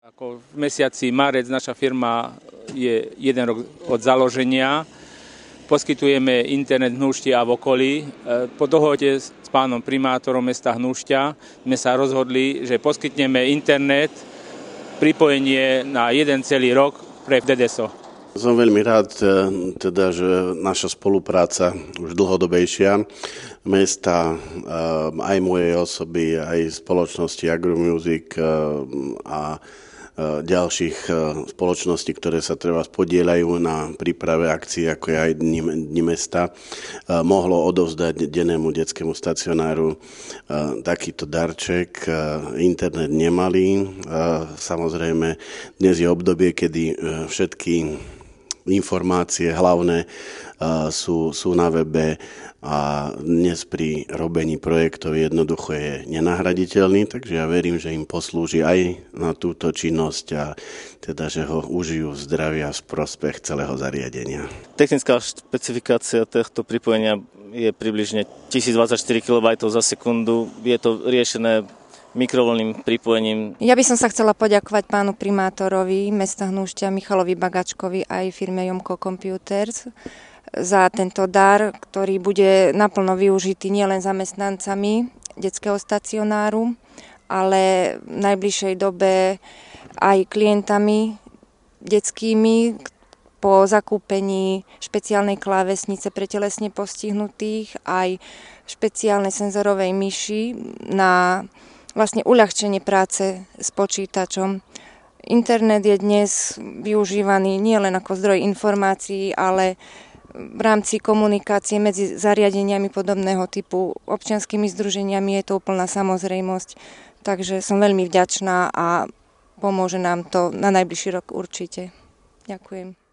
Ako v mesiaci marec naša firma je 1 rok od založenia. Poskytujeme internet v Hnúšti a v okolí. Po dohode s pánom primátorom mesta Hnúšťa sme sa rozhodli, že poskytneme internet, pripojenie na jeden celý rok pre DDSO. Som veľmi rád, že naša spolupráca už dlhodobejšia mesta, aj mojej osoby, aj spoločnosti Agromusic a ďalších spoločností, ktoré sa treba podieľajú na príprave akcií, ako je aj Dni mesta, mohlo odovzdať dennému detskému stacionáru takýto darček. Internet nemali. Samozrejme, dnes je obdobie, kedy všetky informácie hlavné sú na webe a dnes pri robení projektov jednoducho je nenahraditeľný, takže ja verím, že im poslúži aj na túto činnosť a že ho užijú v zdraví a v prospech celého zariadenia. Technická špecifikácia tohto pripojenia je približne 1024 kB za sekundu. Je to riešené mikrovlnným pripojením. Ja by som sa chcela poďakovať pánu primátorovi mesta Hnúšťa Michalovi Bagačkovi aj firme Jomko Computers za tento dar, ktorý bude naplno využitý nielen zamestnancami detského stacionáru, ale v najbližšej dobe aj klientami detskými po zakúpení špeciálnej klávesnice pre telesne postihnutých, aj špeciálnej senzorovej myši na vlastne uľahčenie práce s počítačom. Internet je dnes využívaný nielen ako zdroj informácií, ale v rámci komunikácie medzi zariadeniami podobného typu, občianskými združeniami je to úplná samozrejmosť. Takže som veľmi vďačná a pomôže nám to na najbližší rok určite. Ďakujem.